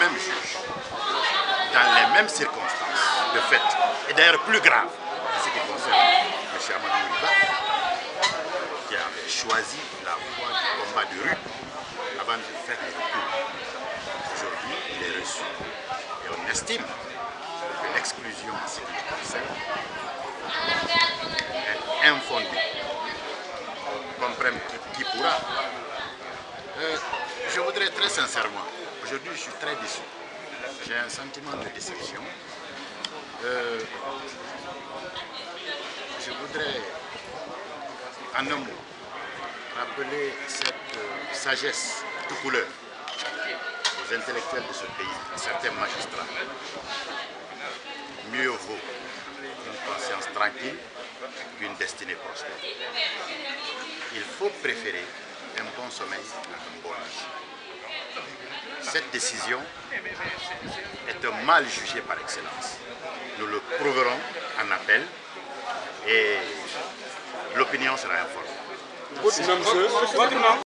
même juge, dans les mêmes circonstances de fait, et d'ailleurs plus grave, en ce qui concerne M. Amadou Riba, qui avait choisi la voie du combat de rue avant de faire les recours. Aujourd'hui, il est reçu. Et on estime que l'exclusion en ce qui le concerne est infondée. Comprenne qui pourra. Je voudrais très sincèrement, aujourd'hui je suis très déçu. J'ai un sentiment de déception. Je voudrais, en un mot, rappeler cette sagesse de couleur aux intellectuels de ce pays, à certains magistrats. Mieux vaut une conscience tranquille qu'une destinée prospère. Il faut préférer un bon sommeil à un bon lit. Cette décision est un mal jugé par excellence. Nous le prouverons en appel et l'opinion sera informée.